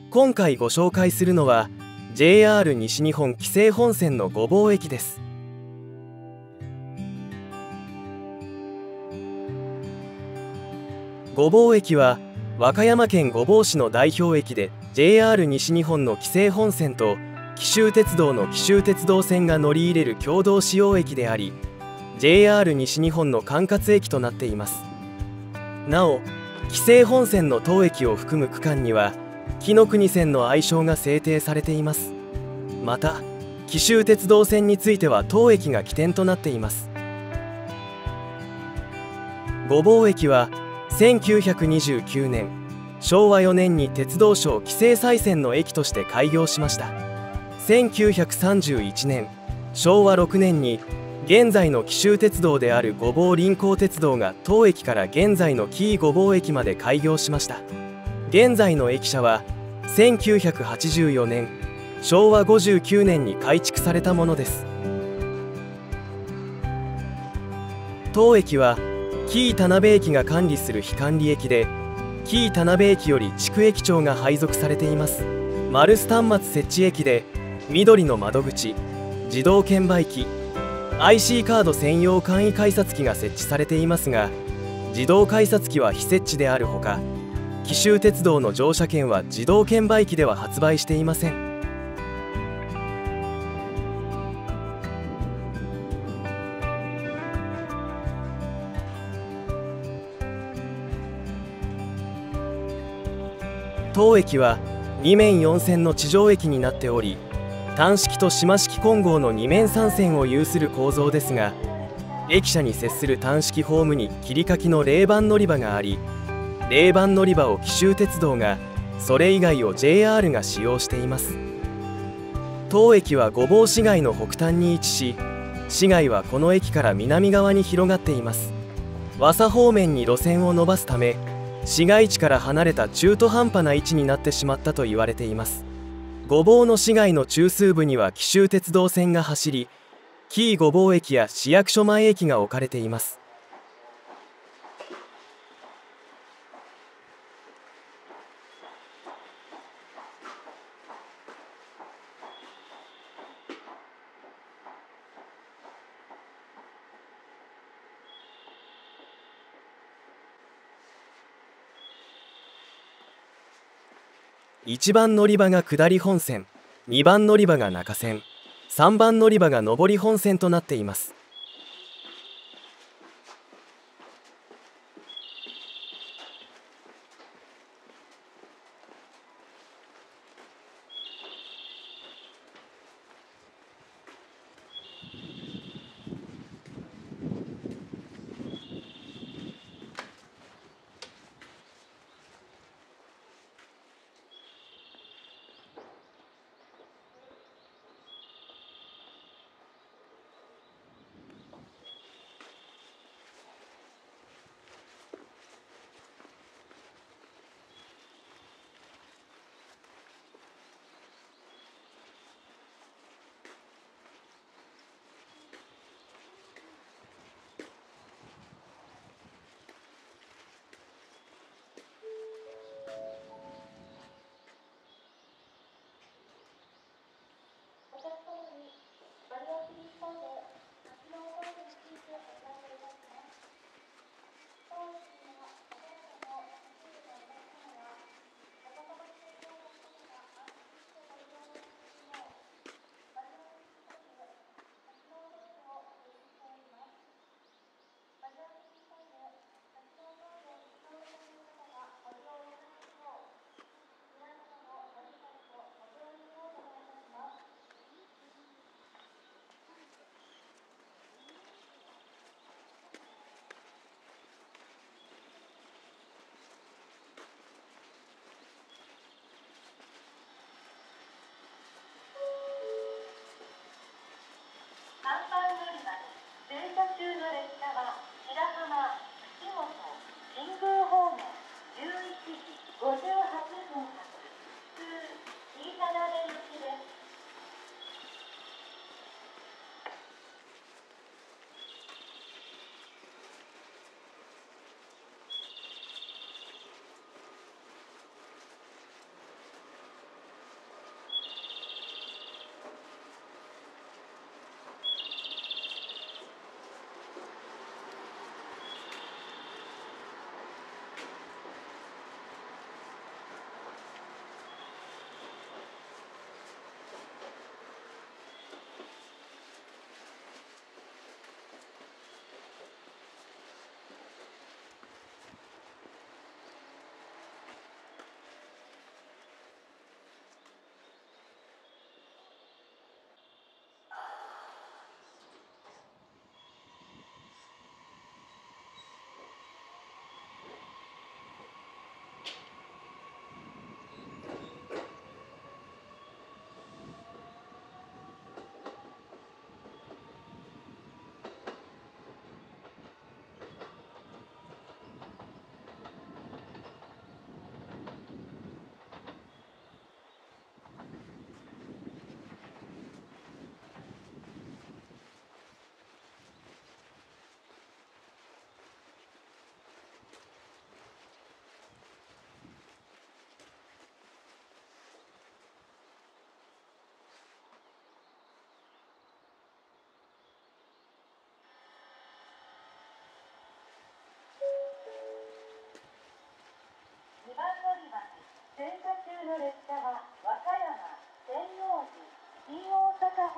今回ご紹介するのは JR 西日本紀勢本線の御坊駅です。御坊駅は和歌山県御坊市の代表駅で JR 西日本の紀勢本線と紀州鉄道の紀州鉄道線が乗り入れる共同使用駅であり、 JR 西日本の管轄駅となっています。なお、紀勢本線の当駅を含む区間には紀の国線の愛称が制定されています。また紀州鉄道線については当駅が起点となっています。御坊駅は1929年昭和4年に鉄道省紀勢西線の駅として開業しました。1931年昭和6年に現在の紀州鉄道である御坊臨港鉄道が当駅から現在の紀伊御坊駅まで開業しました。現在の駅舎は1984年昭和59年に改築されたものです。当駅は紀伊田辺駅が管理する非管理駅で、紀伊田辺駅より地区駅長が配属されています。マルス端末設置駅で緑の窓口、自動券売機、 IC カード専用簡易改札機が設置されていますが、自動改札機は非設置であるほか、紀州鉄道の乗車券は自動券売機では発売していません。当駅は2面4線の地上駅になっており、単式と島式混合の2面3線を有する構造ですが、駅舎に接する単式ホームに切り欠きの0番乗り場があり、0番乗り場を紀州鉄道が、それ以外を JR が使用しています。当駅は御坊市街の北端に位置し、市街はこの駅から南側に広がっています。和佐方面に路線を伸ばすため、市街地から離れた中途半端な位置になってしまったと言われています。御坊の市街の中枢部には紀州鉄道線が走り、紀伊御坊駅や市役所前駅が置かれています。1番乗り場が下り本線、2番乗り場が中線、3番乗り場が上り本線となっています。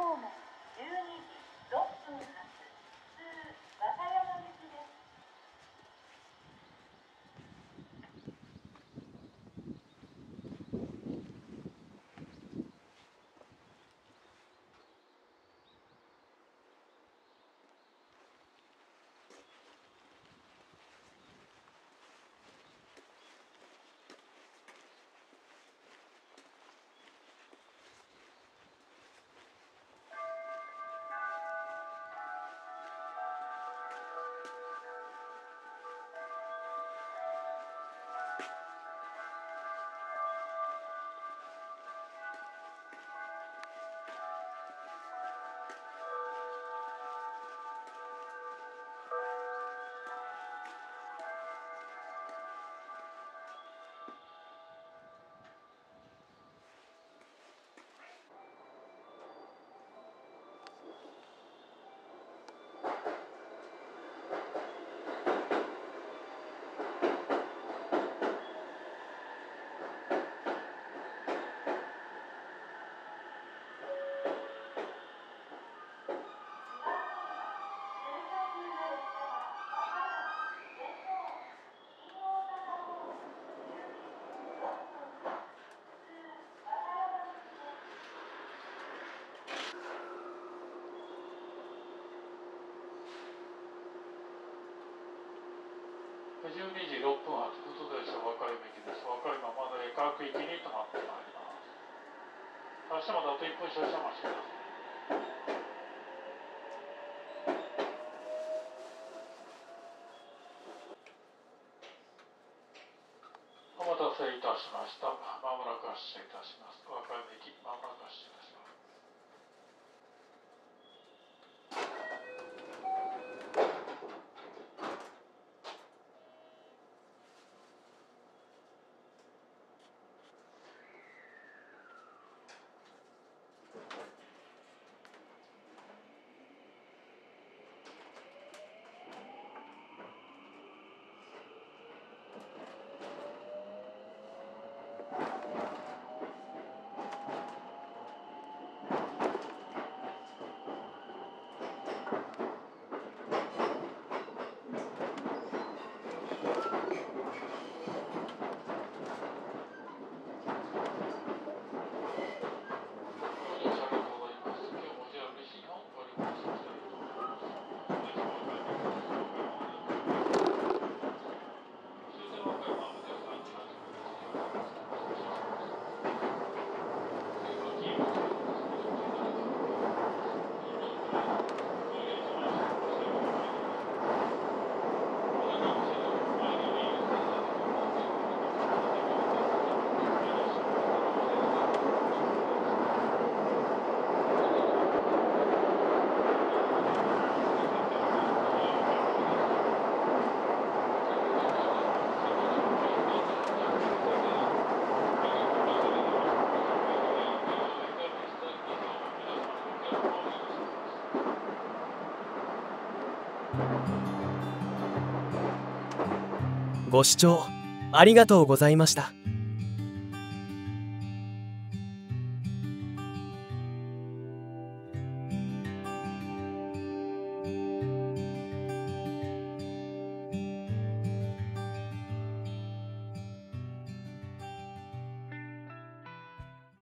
ホーム12時6分発普通和歌山行きです。 12時6分発普通電車和歌山行きです。和歌山まで各駅に停まってまいります。発車まであと1分少々お待ちください。お待たせいたしました。まもなく発車いたします。和歌山駅まもなく発車いたします。 ご視聴ありがとうございました。